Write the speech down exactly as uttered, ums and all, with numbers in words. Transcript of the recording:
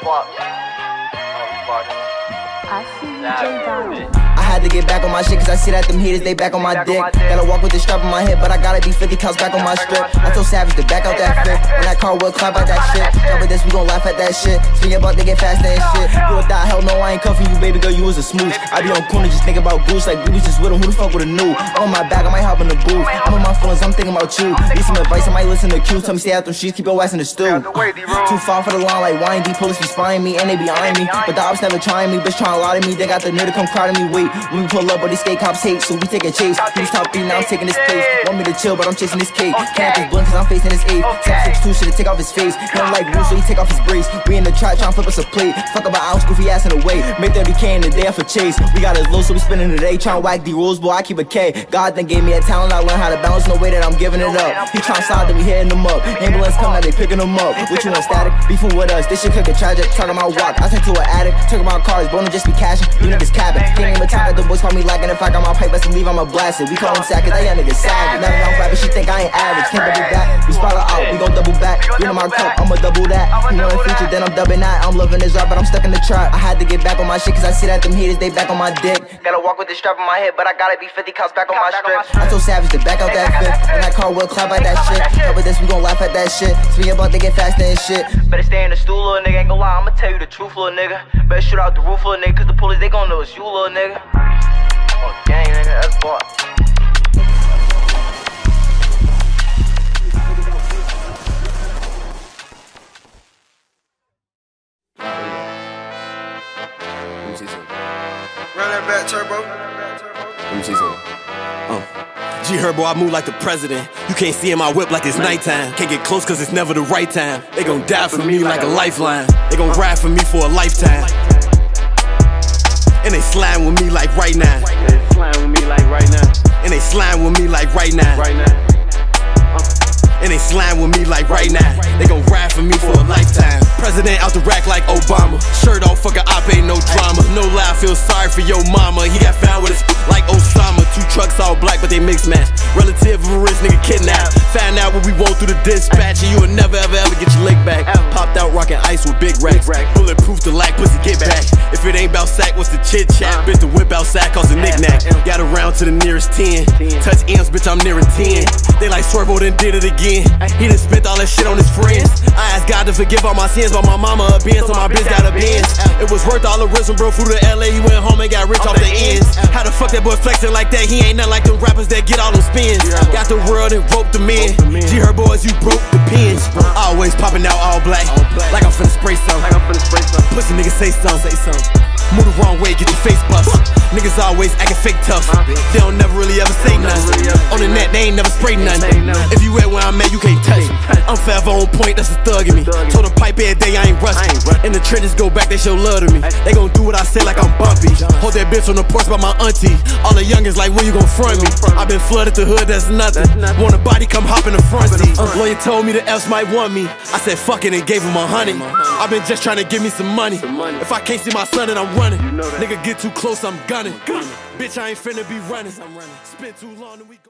fuck. I see you, J I had to get back on my shit cause I see that them haters, they back on my dick. Gotta walk with the strap on my hip, but I gotta be fifty counts back on my strip. I'm so savage to back out that fit. When that car will clap out that shit. Jump with this, we gon' laugh at that shit. Speaking about they get faster and shit. You would thought, hell no, I ain't cuffing you, baby girl, you was a smooth. I be on corner just thinking about goose, like we was just with him, who the fuck would've knew? On my back, I might hop in the booth. I'm in my feelings, I'm thinking about you. Need some advice, I might listen to Q. Tell me stay out them streets, keep your ass in the stew. Too far for the line, like Y and D, police be spying me and they be eyeing me. But the ops never trying me, bitch trying to lie to me. They got the nerve to come cry to me, wait. When we pull up, but these skate cops hate, so we taking chase. He's top three, now I'm taking this place. Want me to chill, but I'm chasing this cake. Can't just blunt cause I'm facing this eight. seven six two, should've take off his face. He don't like rules, so he take off his brace. We in the trap, trying to flip us a plate. Fuck about ounce, goofy ass in the way. Make thirty K in the day for chase. We got his low, so we spending the day. Trying to whack the rules, boy, I keep a K. God then gave me a talent, I learned how to balance, no way that I'm giving it up. He trying slide, then we hitting him up. Ambulance come, now they picking him up. What you want, static? Beefing with us, this shit could get tragic. Talking about walk, I turned to an addict. Talking about cars, bro, just be cashing. You niggas capping. Can't even time that the boys call me lagging. If I got my pipe, best believe I'm a blasted. We call him sack, cause that young nigga savage. Now that I'm rapping, she think I ain't average. Can't double back, we spot her out, we gon' double back. Get in my cup, I'ma double that. He want a feature, then I'm dubbing that. I'm loving this rap, but I'm stuck in the trap. I had to get back on my shit, cause I see that them haters, they back on my dick. Gotta walk with the strap on my head, but I gotta be fifty counts back on my strip. I'm so savage to back out that fit. When that car will clap like that shit. Up with this, we gon' laugh at that shit. Speaking about they get faster and shit. Better stay in the stool, little nigga, ain't gon' lie, I'ma tell you the truth, little nigga. Better shoot out the roof, little nigga, cause the police, they gon' know it's you, little nigga. Oh, gang, nigga, that's boy. Let me see something. Run that back, turbo. Let me see something. Uh. G Herbo, I move like the president. You can't see in my whip like it's nighttime. Can't get close cause it's never the right time. They gon' die for me like a lifeline. They gon' ride for me for a lifetime. And they slime with me like right now. They slime with me like right now. And they slime with me like right now. Right now. And they slime with me like right now. They gon' ride for me for a lifetime. President out the rack like Obama. Shirt off, fuck a op, ain't no drama. No lie, I feel sorry for your mama. He got found with his like Osama. Two trucks all black, but they mix match. Relative of a rich nigga kidnapped. Found out what we want through the dispatch, and you will never ever ever get your lick back. Popped out rockin' ice with big racks. Bulletproof the lack, pussy get back. If it ain't bout sack, what's the chit chat? Bitch, the whip outside cause a knick-knack. Got around to the nearest ten. Touch M's, bitch, I'm nearing ten. They like Swervo, then did it again. He done spent all that shit on his friends. I asked God to forgive all my sins, but my mama a Benz, so my bitch got a Benz. It was worth all the risen, bro. Flew to L A, he went home and got rich off the ends. How the fuck that boy flexing like that? He ain't nothing like them rappers that get all them spins. Got the world and roped them in. G her boys, you broke the pins. Always popping out all black, like I'm finna spray some. Pussy niggas say something. Move the wrong way, get your face bust. Niggas always acting fake tough. They don't never really ever say nothing. On the net, they ain't never spray nothing. If you at where I'm at, you can't touch me. I'm forever on point, that's a thug in me. Told them pipe every day, I ain't rusty. And the trenches go back, they show love to me. They gon' do what I say like I'm bumpy. Hold that bitch on the porch by my auntie. All the youngins like, when you gon' front me? I been flooded the hood, that's nothing. Want a body, come hop in the front seat. Uh, lawyer told me the F's might want me. I said fuck it and gave him a hundred. I been just trying to give me some money. If I can't see my son, then I'm running. Nigga get too close, I'm gunning. Bitch, I ain't finna be running. Spent too long and we go.